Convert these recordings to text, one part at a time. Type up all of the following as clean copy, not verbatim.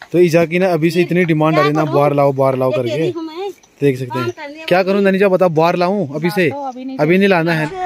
तो ईजा की ना अभी से इतनी डिमांड आ रही है ना, बाहर लाओ करके। देख सकते हैं। क्या करूँ ननीजा बताओ, बाहर लाऊं अभी से? अभी नहीं लाना है।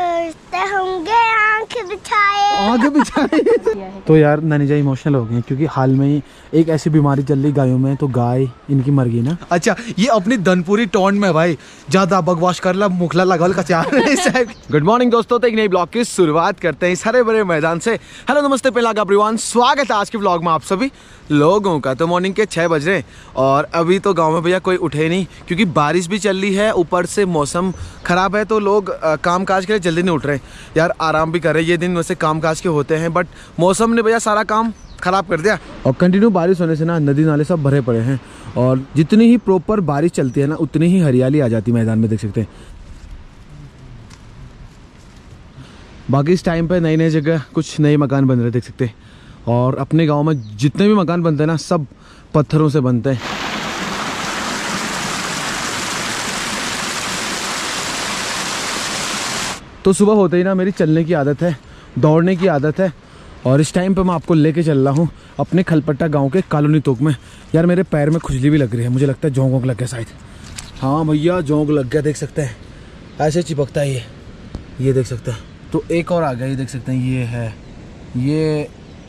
आगे बिछाए तो यार ननीजा इमोशनल हो गए क्योंकि हाल में ही एक ऐसी बीमारी चल रही गायों में, तो गाय इनकी मर गई ना। अच्छा ये अपनी धनपुरी टोन में भाई ज्यादा बकवास कर ला, मुखला लगाल कचार। गुड मॉर्निंग दोस्तों, तो एक नई ब्लॉग की शुरुआत करते हैं इस हरे भरे मैदान से। हेलो नमस्ते पहला एवरीवन, स्वागत है आज के ब्लॉग में आप सभी लोगों का। तो मॉर्निंग के 6 बज रहे हैं और अभी तो गांव में भैया कोई उठे नहीं क्योंकि बारिश भी चल रही है, ऊपर से मौसम खराब है, तो लोग काम काज के लिए जल्दी नहीं उठ रहे यार, आराम भी कर रहे हैं। ये दिन वैसे काम काज के होते हैं बट मौसम ने भैया सारा काम खराब कर दिया और कंटिन्यू बारिश होने से ना नदी नाले सब भरे पड़े हैं और जितनी ही प्रॉपर बारिश चलती है ना उतनी ही हरियाली आ जाती है मैदान में, देख सकते हैं। बाकी इस टाइम पे नई नई जगह कुछ नए मकान बन रहे देख सकते हैं और अपने गांव में जितने भी मकान बनते हैं ना सब पत्थरों से बनते हैं। तो सुबह होते ही ना मेरी चलने की आदत है, दौड़ने की आदत है और इस टाइम पे मैं आपको लेके चल रहा हूँ अपने खलपट्टा गांव के कॉलोनी तोक में। यार मेरे पैर में खुजली भी लग रही है, मुझे लगता है जोंक लग गया शायद। हाँ भैया जोंक लग गया, देख सकते हैं ऐसे चिपकता है ये देख सकते हैं। तो एक और आ गया, ये देख सकते हैं, ये है, ये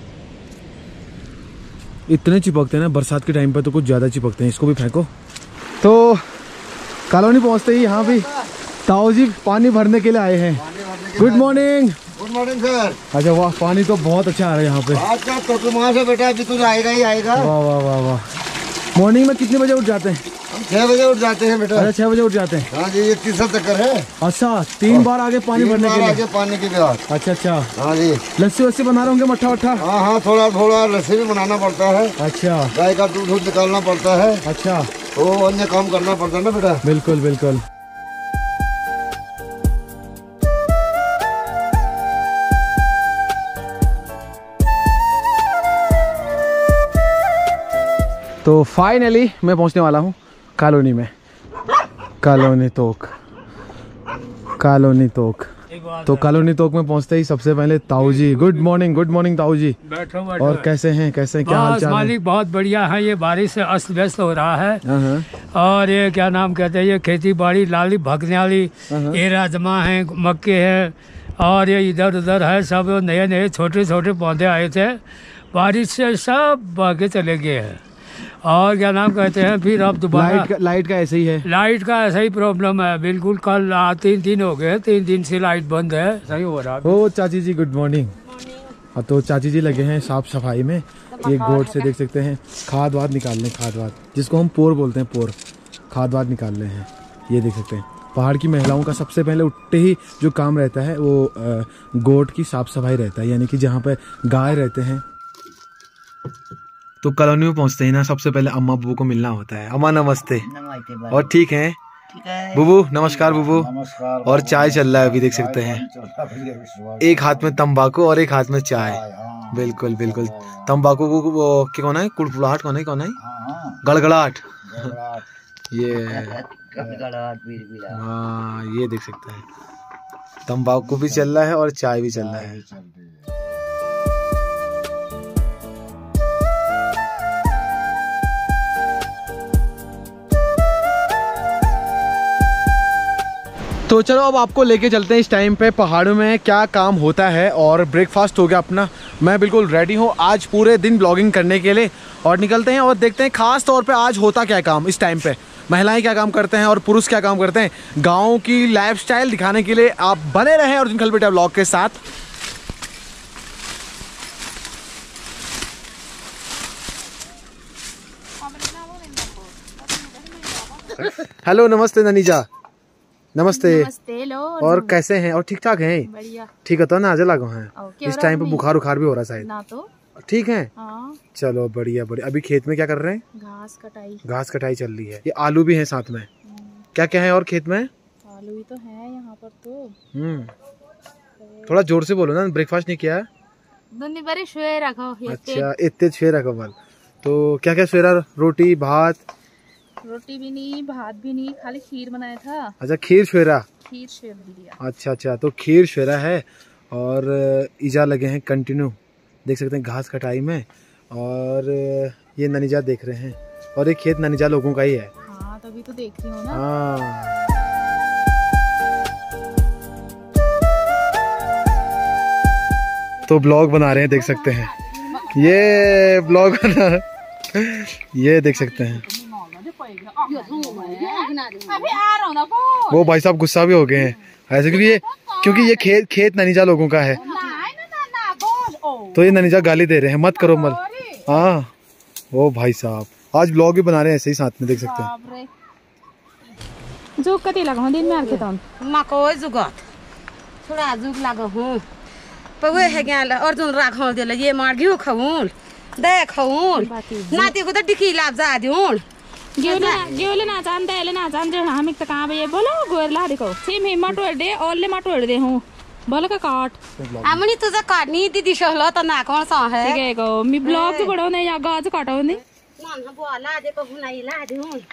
इतने चिपकते हैं ना, बरसात के टाइम पे तो कुछ ज़्यादा चिपकते हैं। इसको भी फेंको। तो कॉलोनी पहुँचते ही यहाँ भी ताऊ जी पानी भरने के लिए आए हैं। Good morning. Good morning sir. अच्छा वाह, पानी तो बहुत अच्छा आ रहा है यहाँ पे। आज का तो तुम्हारा से बेटा अभी तो आएगा ही आएगा। वाह वाह वाह वाह। मॉर्निंग में कितने बजे उठ जाते हैं? हम 6 बजे उठ जाते हैं बेटा। अच्छा 6 बजे उठ जाते हैं। हाँ जी, ये तीसरा चक्कर है। अच्छा 3 बार आगे पानी भरने के लिए? आगे पानी के बाद। अच्छा अच्छा। हाँ जी। लस्सी वस्सी बना रहे होंगे, मट्ठा वट्ठा? हाँ हाँ, थोड़ा थोड़ा लस्सी भी बनाना पड़ता है। अच्छा। गाय का दूध निकालना पड़ता है। अच्छा। तो अन्य काम करना पड़ता है ना बेटा। बिल्कुल बिल्कुल। तो फाइनली मैं पहुंचने वाला हूं कॉलोनी में, कॉलोनी तोक। तो कॉलोनी तोक में पहुंचते ही सबसे पहले ताऊ जी। गुड मॉर्निंग ताऊ जी। बैठो। और कैसे हैं, क्या हाल चाल है? मालिक बहुत बढ़िया है। ये बारिश से अस्त व्यस्त हो रहा है और ये क्या नाम कहते हैं, ये खेती बाड़ी लाली भगने वाली, ये राजमा है, मक्के है और ये इधर उधर है सब नए नए छोटे छोटे पौधे आए थे, बारिश से सब बह के चले गए हैं। और क्या नाम कहते हैं, फिर अब दोबारा लाइट का ऐसे ही है। लाइट का ऐसा ही प्रॉब्लम है बिल्कुल। कल 3 दिन हो गए, 3 दिन से लाइट बंद है, सही हो रहा है। ओ चाची जी गुड मॉर्निंग। तो चाची जी लगे हैं साफ सफाई में, ये गोट से देख सकते हैं खाद वाद निकाल रहे हैं, खाद वाद जिसको हम पोर बोलते हैं, पोर खाद वाद निकाल रहे हैं। ये देख सकते हैं पहाड़ की महिलाओं का सबसे पहले उठते ही जो काम रहता है वो गोट की साफ सफाई रहता है, यानी कि जहाँ पे गाय रहते हैं। तो कॉलोनी में पहुंचते ही ना सबसे पहले अम्मा बुबू को मिलना होता है। अम्मा नमस्ते। और ठीक है बुबू? नमस्कार बुबू। और चाय चल रहा है अभी, देख सकते हैं एक हाथ में तंबाकू और एक हाथ में चाय। बिल्कुल बिल्कुल। तंबाकू वो क्या कौन है, कुड़कुड़ाहट कौन है गड़गड़ाहट। ये हाँ, ये देख सकते हैं तंबाकू भी चल रहा है और चाय भी चल रहा है। तो चलो अब आपको लेके चलते हैं इस टाइम पे पहाड़ों में क्या काम होता है। और ब्रेकफास्ट हो गया अपना, मैं बिल्कुल रेडी हूँ आज पूरे दिन ब्लॉगिंग करने के लिए और निकलते हैं और देखते हैं खास तौर पे आज होता क्या काम इस टाइम पे, महिलाएं क्या काम करते हैं और पुरुष क्या काम करते हैं। गाँव की लाइफस्टाइल दिखाने के लिए आप बने रहें अर्जुन खलपेटिया ब्लॉग के साथ। हेलो नमस्ते ननीजा। नमस्ते। लो। और कैसे हैं? और ठीक ठाक हैं? बढ़िया। ठीक है तो ना आजा लागो हैं इस टाइम पे बुखार उखार भी हो रहा है शायद ना? तो ठीक है। हाँ। चलो बढ़िया बढ़िया। अभी खेत में क्या कर रहे हैं? घास कटाई चल रही है। ये आलू भी है साथ में, क्या क्या है और खेत में? आलू ही तो है यहाँ पर तो। थोड़ा जोर से बोलो ना, ब्रेकफास्ट नहीं किया? अच्छा इतने छुए रखो बल। तो क्या क्या छुएरा? रोटी भात? रोटी भी नहीं, भात भी नहीं, खाली खीर बनाया था। अच्छा खीर छुएरा। खीर छुएरा दिया। अच्छा तो खीर छुएरा है और ईजा लगे हैं कंटिन्यू, देख सकते हैं घास कटाई में। और ये ननीजा देख रहे हैं और ये खेत ननीजा लोगों का ही है। हाँ तभी तो देख रही हूँ ना। हाँ तो ब्लॉग बना रहे हैं, देख सकते हैं ये ब्लॉग बना ये देख सकते हैं। वो भाई साहब गुस्सा भी हो गए हैं ऐसे क्योंकि ये खेत ननीजा लोगों का है, तो ये ननीजा गाली दे रहे हैं मत करो मत। हाँ वो भाई साहब आज ब्लॉग भी बना रहे हैं ऐसे ही साथ में, देख सकते हैं। जो कति लगा दिन में आके तम मको जुगत थोड़ा जुग लागो हूं पवे है गया अर्जुन राखो देले ये मार गयो खउल दे खउल नाती को तो डिकी लाभ जा दिउन गेले ना जानते हामी त कहाँ बे बोलो गोर ला देखो सेम हे मटोड़ दे ओले मटोड़ दे हूं बोलो का काट आमनी तुझा काटनी दीदी सहला त ना कौन सा है ठीक है को मी ब्लॉग से बड़ो ने या गाज काटो ने ना बोला दे को हुनाई ला दे हूं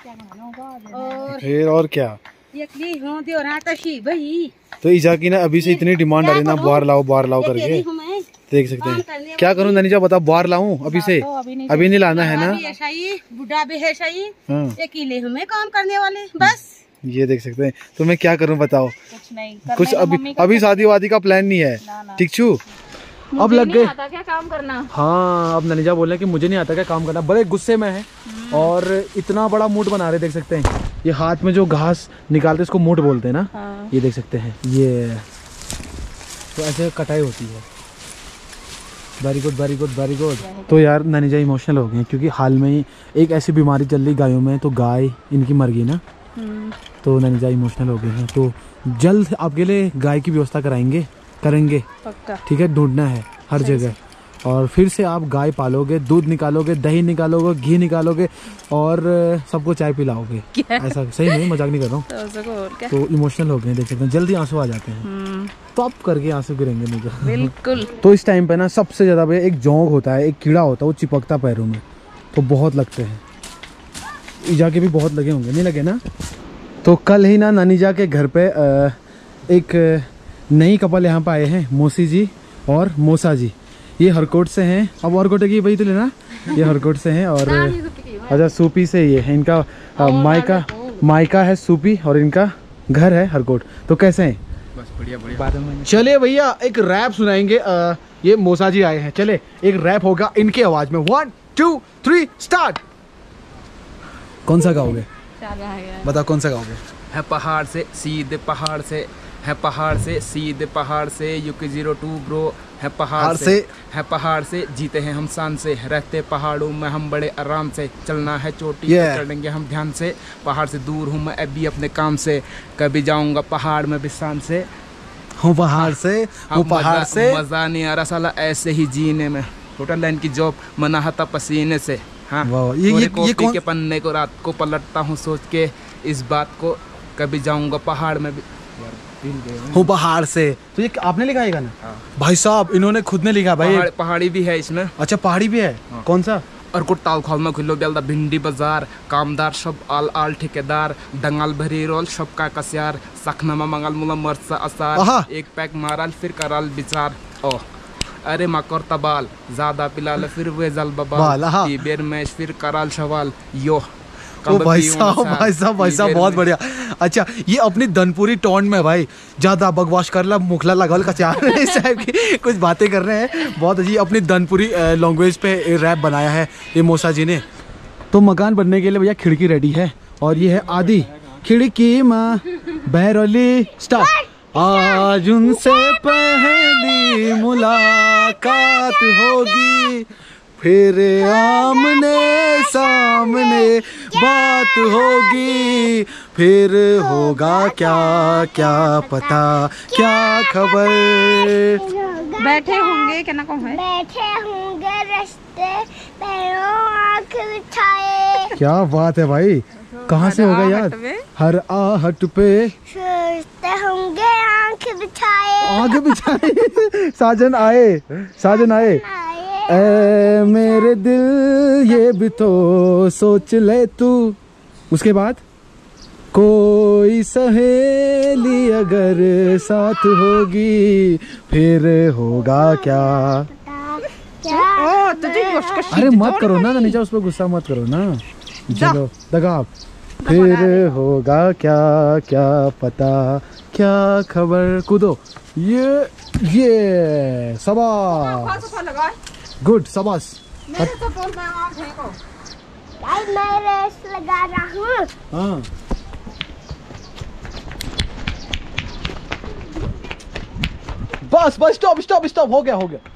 और फिर और क्या एकली हूं दियो ना त शी भई तो ईजा की ना अभी से इतनी डिमांड आ रही ना बाहर लाओ करके, देख सकते हैं। क्या करूं ननीजा बता, बाहर लाऊं अभी से? अभी नहीं लाना है ना, बुढ़ा भी है सही अकेले हमें काम करने वाले बस। ये देख सकते हैं। तो मैं क्या करूं बताओ? कुछ नहीं कुछ अभी शादी वादी का प्लान नहीं है, ठीक छू? अब लग गए क्या काम करना। हाँ अब ननीजा बोल रहे हैं कि मुझे नहीं आता क्या काम करना, बड़े गुस्से में है और इतना बड़ा मूड बना रहे, देख सकते हैं। ये हाथ में जो घास निकालते इसको मूड बोलते हैं ना। हाँ। ये देख सकते हैं, ये तो ऐसे कटाई होती है। Very good very good very good. तो यार ननीजा इमोशनल हो गए क्योंकि हाल में ही एक ऐसी बीमारी चल रही गायों में, तो गाय इनकी मर गई ना, तो ननीजा इमोशनल हो गए हैं। तो जल्द आपके लिए गाय की व्यवस्था करेंगे पक्का, ठीक है। ढूंढना है हर जगह और फिर से आप गाय पालोगे, दूध निकालोगे, दही निकालोगे, घी निकालोगे और सबको चाय पिलाओगे। ऐसा सही नहीं, मजाक नहीं कर रहा हूँ। तो इमोशनल हो गए, देख सकते हैं, जल्दी आंसू आ जाते हैं। तो आप करके आंसू गिरेंगे मुझे बिल्कुल। तो इस टाइम पे ना सबसे ज्यादा भैया एक जोंक होता है, एक कीड़ा होता है, वो चिपकता पैरों में, तो बहुत लगते हैं। ईजा के भी बहुत लगे होंगे, नहीं लगे ना? तो कल ही ना ननीजा के घर पे एक नई कपल यहाँ पे आए हैं, मौसी जी और मौसा जी। ये हरकोट से हैं। अब हरकोट की वही तो लेना, ये हरकोट से हैं और अच्छा सूपी से ये है इनका मायका है सूपी और इनका घर है हरकोट। तो कैसे हैं? बस बढ़िया। चलिए भैया एक रैप सुनाएंगे। ये मौसा जी आए हैं, चले एक रैप होगा इनकी आवाज में। 1 2 3 स्टार्ट। कौन सा गाओगे? बताओ कौन सा गाओगे? है पहाड़ से सीधे पहाड़ से, है पहाड़ से सीधे पहाड़ से, यूके 02 ब्रो। है पहाड़ से जीते हैं हम शान से, रहते पहाड़ों में हम बड़े आराम से, चलना है चोटी पे चढ़ेंगे हम ध्यान से, पहाड़ से दूर हूँ मैं अभी अपने काम से, कभी जाऊंगा पहाड़ में भी शान से, हूँ पहाड़ से मजा नहीं आ रहा साला ऐसे ही जीने में, होटल लाइन की जॉब मना था पसीने से। हाँ ये के पन्ने को रात को पलटता हूँ सोच के इस बात को, कभी जाऊंगा पहाड़ में भी हूँ पहाड़ से। तो ये आपने लिखा है गाना? हाँ। भाई साहब इन्होंने खुद ने लिखा भाई। पहाड़ी भी है इसमें। अच्छा पहाड़ी भी है। हाँ। कौन सा? और कुटाल खोल में खुलो बेलदा भिंडी बाजार, कामदार सब आल ठेकेदार, दंगाल भरी रोल सब का कसियार, सखना में मंगल मुला मरसा असार, एक पैक माराल फिर कराल विचार, ओ अरे मकर तबाल ज्यादा पिलाल फिर वे जल बबाल, बेर मैच फिर कराल सवाल यो। भाई साहब बहुत बढ़िया। अच्छा ये अपनी धनपुरी टोन में भाई ज्यादा बकवास कर ला, मुखला लगल कचार इस टाइप की कुछ बातें कर रहे हैं, बहुत अच्छी अपनी धनपुरी लैंग्वेज पे रैप बनाया है ये मौसा जी ने। तो मकान बनने के लिए भैया खिड़की रेडी है और ये है आदि खिड़की माँ बहरौली स्टार्ट। आज उनसे पहली मुलाकात होगी, फिर आमने सामने बात होगी, फिर होगा क्या क्या पता क्या खबर। बैठे होंगे क्या ना कौन है? बैठे होंगे रास्ते पैरों आँख बिछाए। क्या बात है भाई, कहाँ से होगा यार? हर आहट पे सोचते होंगे आँख बिछाए। साजन आए ऐ मेरे दिल ये भी तो सोच ले तू। उसके बाद कोई सहेली अगर साथ होगी, फिर होगा क्या ओ तुझे अरे मत करो ना ननीजा, उस पर गुस्सा मत करो ना। चलो दगाब। फिर होगा क्या क्या पता, क्या खबर। कूदो। ये शाबाश, गुड शाबाश। मेरे तो बोल मैं आँख देखो। गाइस मैं रेस लगा रहा हूँ। हाँ बस बस, स्टॉप स्टॉप स्टॉप, हो गया हो गया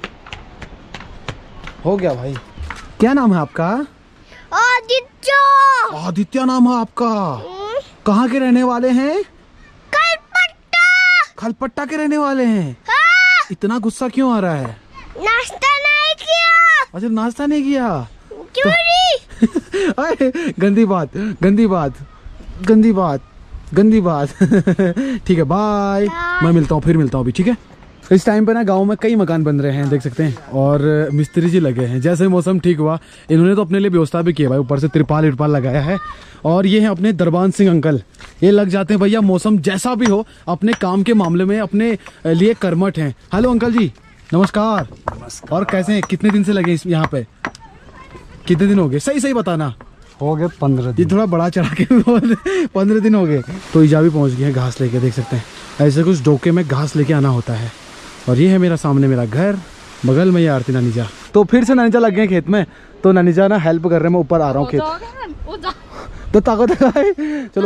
हो गया भाई। क्या नाम है आपका? आदित्य। आदित्य नाम है आपका। कहाँ के रहने वाले हैं? कलपट्टा। खलपट्टा के रहने वाले हैं। हाँ। इतना गुस्सा क्यों आ रहा है? नाश्ता नहीं किया। अच्छा नाश्ता नहीं किया? क्यों नहीं? अरे गंदी बात गंदी बात गंदी बात गंदी बात। ठीक है बाय, मैं मिलता हूँ, फिर मिलता हूँ अभी, ठीक है। इस टाइम पे ना गांव में कई मकान बन रहे हैं, देख सकते हैं, और मिस्त्री जी लगे हैं। जैसे मौसम ठीक हुआ इन्होंने तो अपने लिए व्यवस्था भी की है भाई, ऊपर से तिरपाल इरपाल लगाया है। और ये हैं अपने दरबान सिंह अंकल, ये लग जाते हैं भैया मौसम जैसा भी हो अपने काम के मामले में अपने लिए कर्मठ हैं। हेलो अंकल जी नमस्कार। और कैसे हैं? कितने दिन से लगे यहाँ पे? कितने दिन हो गए? सही सही बताना। हो गए 15 ये दिन। थोड़ा बड़ा चढ़ा के 15 दिन हो गए। तो ईजा भी पहुंच गए हैं घास लेके, देख सकते हैं। ऐसे कुछ डोके में घास लेके आना होता है। और ये है मेरा सामने मेरा घर, बगल में ये आरती नानीजा। तो फिर से नानीजा लग गए खेत में, तो नानीजा ना हेल्प कर रहे हैं। मैं ऊपर आ रहा हूँ खेत, तो ताकत लगाए। चलो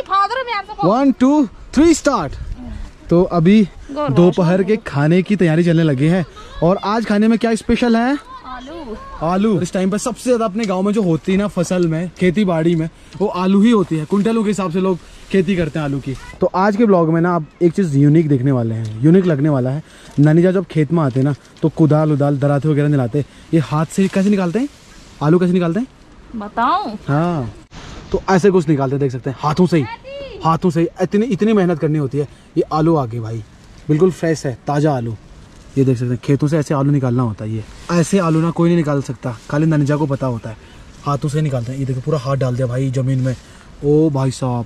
1 2 3 स्टार्ट। तो अभी दोपहर के खाने की तैयारी चलने लगी है। और आज खाने में क्या स्पेशल है? आलू। इस टाइम पर सबसे ज्यादा अपने गांव में जो होती है ना फसल में, खेती बाड़ी में, वो आलू ही होती है। कुंटलों के हिसाब से लोग खेती करते हैं आलू की। तो आज के ब्लॉग में ना आप एक चीज यूनिक देखने वाले हैं, यूनिक लगने वाला है। नानीजा जब खेत में आते हैं ना तो कुदाल उदाल दराते वगैरह निलाते, ये हाथ से कैसे निकालते हैं? आलू कैसे निकालते हैं बताऊं? हाँ तो ऐसे कुछ निकालते हैं, देख सकते हैं, हाथों से ही, हाथों से ही। इतनी मेहनत करनी होती है। ये आलू आगे भाई बिल्कुल फ्रेश है, ताज़ा आलू। ये देख सकते हैं, खेतों से ऐसे आलू निकालना होता है। ये ऐसे आलू ना कोई नहीं निकाल सकता, खाली नानीजा को पता होता है। हाथों से निकालते हैं। ये देखो पूरा हाथ डाल दिया भाई ज़मीन में। ओ भाई साहब,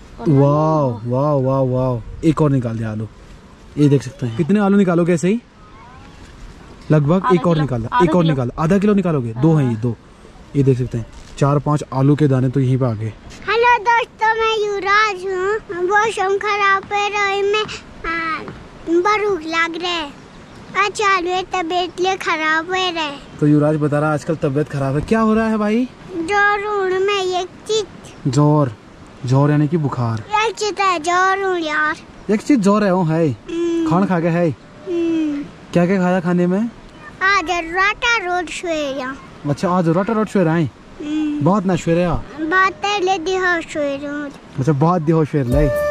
वाह वाह वाह वाह। एक और निकाल दिया आलू। ये देख सकते हैं। कितने आलू निकालोगे ऐसे ही? लगभग एक और निकाला, एक और निकाला। आधा किलो निकालोगे? 2 हैं ये 2। ये देख सकते हैं 4-5 आलू के दाने तो यहीं पे आ गए। हेलो दोस्तों, मैं युवराज हूँ। मौसम खराब है, रही में भूख लग रहा है। अच्छा आलू तबीयत ले खराब हो रहा है। तो युवराज बता रहा आजकल तबीयत खराब है। क्या हो रहा है भाई? जोर में एक चीज। जोर? जोर यानी कि बुखार? एक चीज है जोर हूँ यार। एक चीज जोर है वो है। खाना खा के है? क्या क्या खाया खाने में? आज राटा रोड शुएरा। अच्छा आज राटा रोड शुएरा है। बहुत ना शुएरा। बात ले दिहो शुएरा। अच्छा बहुत दिहो शुएरा।